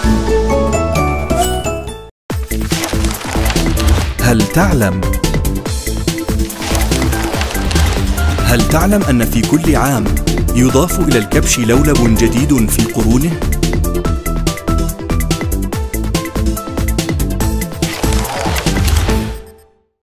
هل تعلم أن في كل عام يضاف إلى الكبش لولب جديد في قرونه؟